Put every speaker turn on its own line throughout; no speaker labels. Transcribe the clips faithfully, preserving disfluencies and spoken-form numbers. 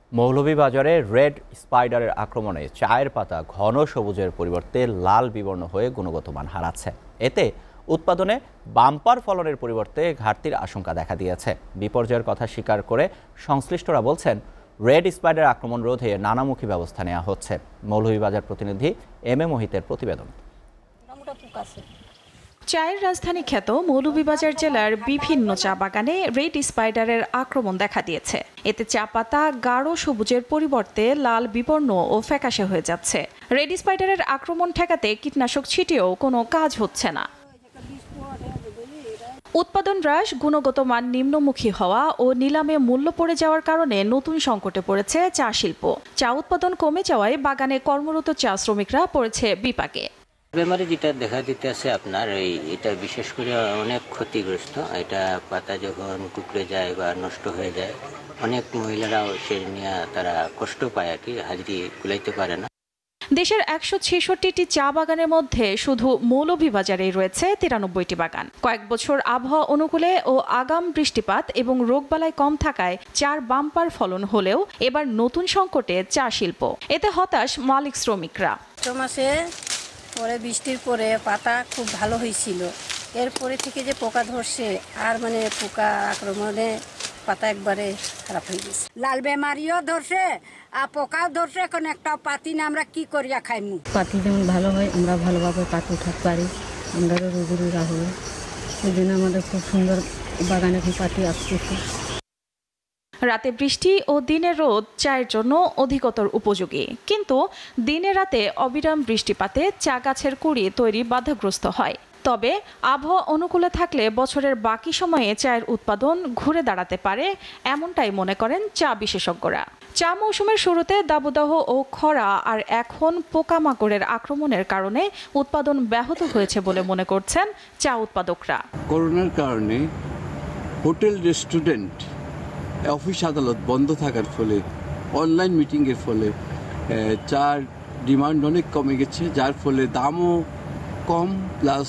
মৌলভীবাজারে red স্পাইডারের আক্রমণে চায়ের পাতা ঘন সবুজের পরিবর্তে লাল বিবর্ণ হয়ে গুণগত মান হারাচ্ছে। এতে উৎপাদনে বাম্পার ফলনের পরিবর্তে ঘাটতির আশঙ্কা দেখা দিয়েছে। বিপর্যয়ের কথা স্বীকার করে সংশ্লিষ্টরা বলছেন, রেড স্পাইডার আক্রমণ রোধে নানামুখী ব্যবস্থা নেওয়া হচ্ছে। মৌলভীবাজার প্রতিনিধি এম এ মোহিতের প্রতিবেদন।
চায়ের রাজধানী খ্যাত মৌলভীবাজার জেলার বিভিন্ন চা বাগানে রেড স্পাইডারের আক্রমণ দেখা দিয়েছে। এতে চা পাতা গাঢ় সবুজের পরিবর্তে লাল বিবর্ণ ও ফ্যাকাশে হয়ে যাচ্ছে। রেড স্পাইডারের আক্রমণ ঠেকাতে কীটনাশক ছিটিয়েও কোনো কাজ হচ্ছে না। উৎপাদন হ্রাস, গুণগত মান নিম্নমুখী হওয়া ও নিলামে মূল্য পড়ে যাওয়ার কারণে নতুন সংকটে পড়েছে চা শিল্প। চা উৎপাদন কমে যাওয়ায় বাগানে কর্মরত চা শ্রমিকরা পড়েছে বিপাকে।
বেমারি যেটা দেখা দিতে আছে আপনার এই এটা বিশেষ করে অনেক ক্ষতিগ্রস্ত। এটা পাতা যখন কুকড়ে যায় বা নষ্ট হয়ে যায়, অনেক মহিলারাও সে নিয়ে তারা কষ্ট পায় আর কি, হাজিরি কুলাইতে পারে না।
দেশের একশো ছেষট্টিটি চা বাগানের মধ্যে শুধু মৌলভীবাজারেই রয়েছে তিরানব্বইটি বাগান। কয়েক বছর আবহাওয়া অনুকূলে ও আগাম বৃষ্টিপাত এবং রোগবালাই কম থাকায় চার বাম্পার ফলন হলেও এবার নতুন সংকটে চা শিল্প। এতে হতাশ মালিক শ্রমিকরা।
মাসে পরে বৃষ্টির পরে পাতা খুব ভালো হয়েছিল, এরপরে থেকে যে পোকা ধরছে আর মানে পোকা আক্রমণে পাতা একবারে খারাপ হয়ে গেছে। লাল বেমারিও ধরছে আর পোকাও ধরছে, এখন একটা পাতি না আমরা কি করিয়া খাইমু।
পাতি যেমন ভালো হয় আমরা ভালোভাবে পাতি উঠাতে পারি, আমরা রোগীরা হবে, সেই জন্য আমাদের খুব সুন্দর বাগানে পাতি আসতেছে।
রাতে বৃষ্টি ও দিনের রোদ চায়ের জন্য অধিকতর উপযোগী, কিন্তু দিনে রাতে অবিরাম বৃষ্টিপাতে চা গাছের কুড়ি তৈরি বাধাগ্রস্ত হয়। তবে আবহাওয়া অনুকূলে থাকলে বছরের বাকি সময়ে চায়ের উৎপাদন ঘুরে দাঁড়াতে পারে, এমনটাই মনে করেন চা বিশেষজ্ঞরা। চা মৌসুমের শুরুতে দাবদাহ ও খরা আর এখন পোকামাকড়ের আক্রমণের কারণে উৎপাদন ব্যাহত হয়েছে বলে মনে করছেন চা উৎপাদকরা।
করোনার কারণে হোটেল, রেস্টুরেন্ট, অফিস আদালত বন্ধ থাকার ফলে, অনলাইন মিটিংয়ের ফলে চার ডিমান্ড অনেক কমে গেছে, যার ফলে দামও কম, প্লাস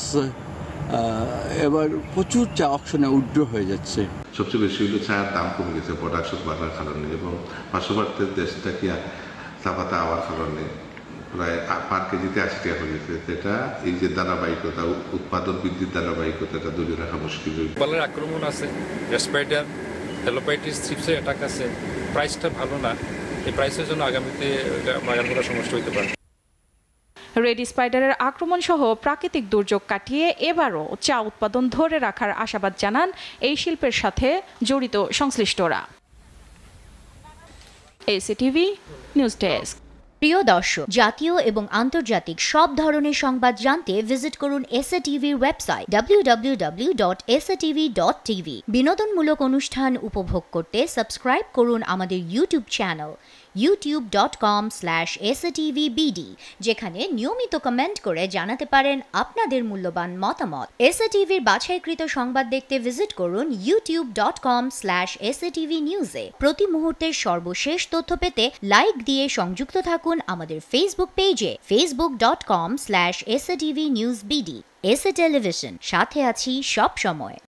এবার প্রচুর চা অকশনে উইথড্র হয়ে যাচ্ছে।
সবচেয়ে বেশি হলো চায়ের দাম কমে গেছে প্রোডাকশন বাড়ার কারণে, এবং পার্শ্ববর্তী দেশটাকে চা পাতা আওয়ার কারণে প্রায় পার কেজিতে আশি টাকা হয়ে গেছে। যেটা এই যে ধারাবাহিকতা, উৎপাদন বৃদ্ধির ধারাবাহিকতাটা ধরে রাখা মুশকিল।
বালের আক্রমণ আছে, স্পাইডার, হেলোপাইটিস, থ্রিপসের অ্যাটাক আছে, প্রাইসটা ভালো না। এই প্রাইসের জন্য আগামীতে বাগান করার সমস্যা হতে পারে।
রেড স্পাইডারের আক্রমণ সহ প্রাকৃতিক দুর্যোগ কাটিয়ে এবারও চা উৎপাদন ধরে রাখার আশাবাদ জানান এই শিল্পের সাথে জড়িত সংশ্লিষ্টরা। SATV news desk.
প্রিয় দর্শক, জাতীয় এবং আন্তর্জাতিক সব ধরনের সংবাদ জানতে ভিজিট করুন এসএটিভির website W W W dot S A T V dot T V. বিনোদনমূলক অনুষ্ঠান উপভোগ করতে সাবস্ক্রাইব করুন আমাদের YouTube channel YouTube dot com slash S A T V B D, যেখানে নিয়মিত কমেন্ট করে জানাতে পারেন আপনাদের মূল্যবান মতামত। এসএটিভির বাছাইকৃত সংবাদ দেখতে ভিজিট করুন YouTube dot com slash S A T V নিউজে। প্রতি মুহূর্তের সর্বশেষ তথ্য পেতে লাইক দিয়ে সংযুক্ত থাকুন আমাদের ফেসবুক পেজে Facebook dot com slash S A T V news BD. S A television, সাথে আছি সব সময়।